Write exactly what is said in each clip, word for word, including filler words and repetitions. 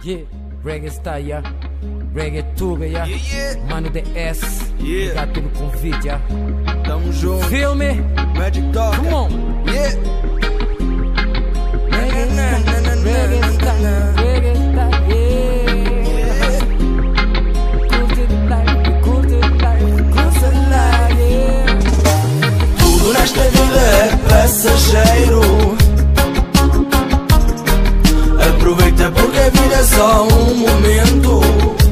Yeah, reggae style, yeah. Reggae tuga, yeah. Yeah, yeah. Mano D S, Yeah. obrigado pelo convite, yeah. Tamo junto. Feel me? Magic Talk. Come on. Yeah. Reggae Na, na, na, style, na, reggae na, style, na. reggae style, yeah. Curte de life, curte de life, curte de life, yeah. Tudo nesta vida é passageiro. Aproveita porque a vida é só um momento.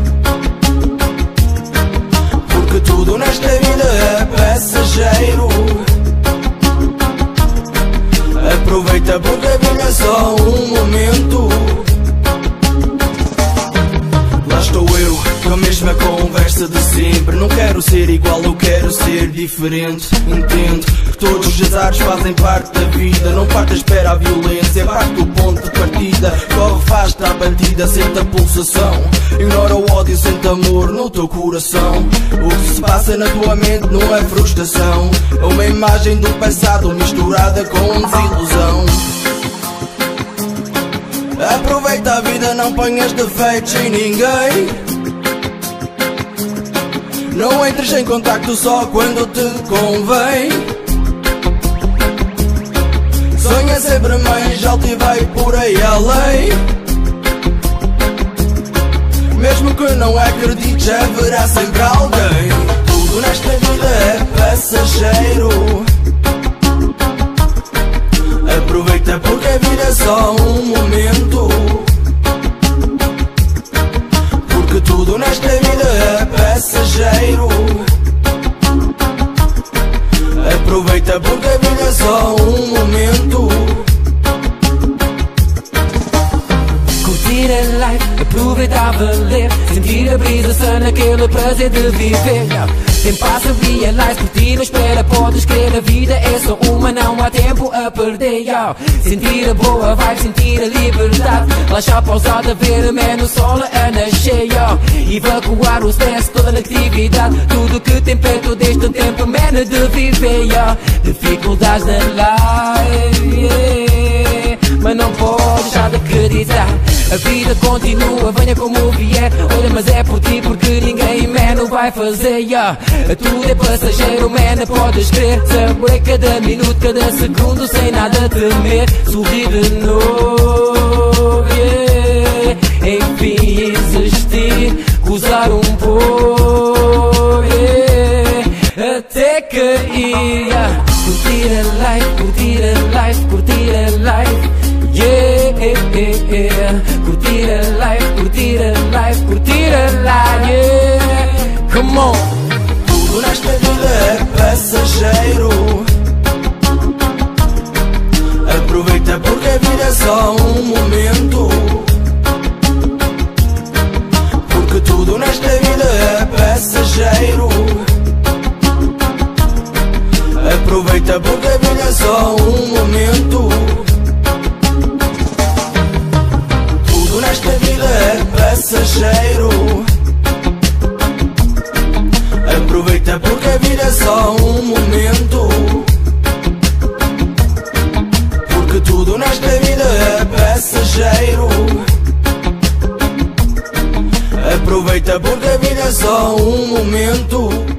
Porque tudo nesta vida é passageiro. Aproveita porque a vida é só um momento. Lá estou eu, com a mesma conversa de sempre. Não quero ser igual, eu quero ser diferente. Entendo que todos os azares fazem parte da vida. Não parte a espera a violência, parte do ponto de partida. Corre, faz-te à batida, sente a pulsação. Ignora o ódio, sente amor no teu coração. O que se passa na tua mente não é frustração. É uma imagem do passado misturada com desilusão. Aproveita a vida, não ponhas defeitos em ninguém. Não entres em contacto só quando te convém. Sonha sempre mais alto e vai por aí além. Mesmo que não acredites, haverá sempre alguém. Tudo nesta vida é passageiro. Aproveita porque a vida é só um momento. Porque tudo nesta vida é passageiro. Aproveita porque a vida é só um momento. Curtir a life, aproveitar a valer. Sentir a brisa sã naquele prazer de viver, yeah. Tem passo a realize, por ti não espera, podes crer. A vida é só uma, não há tempo a perder, yeah. Sentir a boa vibe, sentir a liberdade. Relaxar pausada, ver a menos sol a nascer, yeah. Evacuar o stress, toda a negatividade. Tudo que tem perto deste tempo, man, de viver, yeah. Dificuldades na life, yeah. Mas não pode deixar de acreditar. A vida continua, venha como vier. Olha, mas é por ti, porque ninguém, man, vai fazer, yeah. Tudo é passageiro, man, podes crer. Saboreia cada minuto, cada segundo, sem nada temer. Sorrir de novo, yeah. Enfim existir, gozar um pouco, yeah. Até cair, yeah. Curtir a life, curtir a life, curtir a life, yeah, yeah, yeah. Curtir a life, curtir a life, curtir a life, yeah. Come on. Tudo nesta vida é passageiro. Aproveita porque a vida é só um momento. Porque tudo nesta vida é passageiro. Aproveita porque a vida é só um momento. Tudo nesta vida é passageiro. Aproveita porque a vida é só um momento. Porque tudo nesta vida é passageiro. Aproveita porque a vida é só um momento.